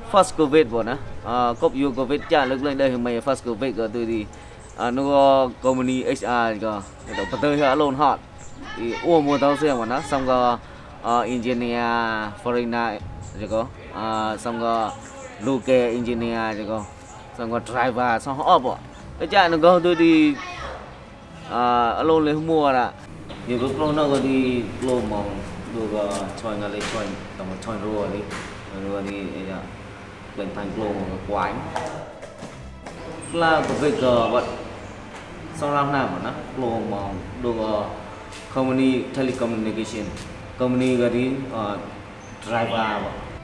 first covid bộ nè cop you covid cha lực lên đây mày first covid rồi tôi đi nó có company HR có đầu tư hết luôn họ thì mua tàu xe mà nó xong có engineer foreigner rồi có xong có local engineer rồi có xong có driver xong họ bộ cái cha nó có tôi đi luôn lấy mua là nhiều lúc nó có đi lô mong được choi ngà lấy choi tầm choi rùa đi lên thành lô quái là của việc bọn sau năm nào mà nó lô mong được company telecommunication company cái đi driver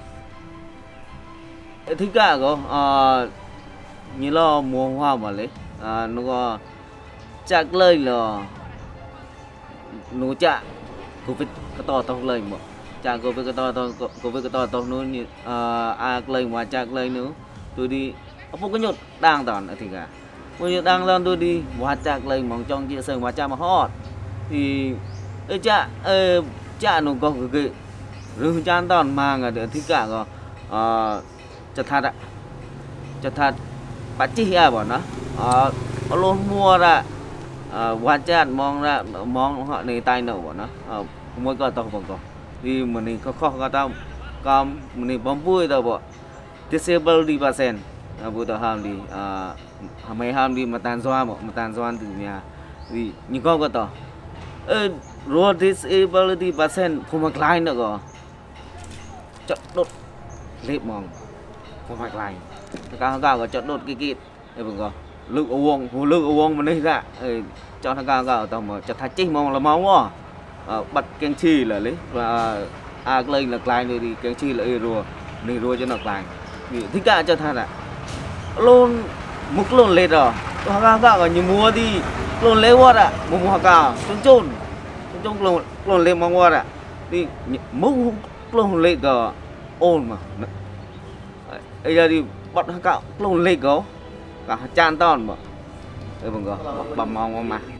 thứ cả có như là mua hoa mà lấy nó có chắc lời là nó chả covid cái to tao lời mà chả covid cái to tao nó như lời mà chắc lời nữa tôi đi không có nhột đang toàn thì cả bây giờ đang lên tôi đi hóa chắc lời mong trong chia sẻ hóa cha mà hot thì chả nó có cái rừng chan toàn mang ở thứ cả có chặt thật bắt chi à bọn nó luôn mua ra quan sát mong họ này tay nổ bọn nó mỗi cái tao bằng có vì mình khó có tao còn mình bấm vui tao bọn disable đi percent buổi tao ham đi mày ham đi mà tàn doan từ nhà vì những con có tao rồi disability percent không mặc lại nữa có chọn đột lép mong không mặc lại cao có chọn đột cái kịt đây bằng có lực uống mà đây ra cho thằng cao tao mà chặt thạch chích mong là máu quá bật keng chi là lấy và lên là lại rồi đi keng chi là rùa cho nó lại vì thích cả cho thằng ạ luôn múc luôn lên rồi thằng cao ở như mua đi luôn lấy quá ạ mua cao trốn luôn lên mong quá ạ đi múc luôn lên cờ ôn mà bây giờ đi bắt thằng cao luôn lên có cả chan ton mà đây bằng có bầm mong mà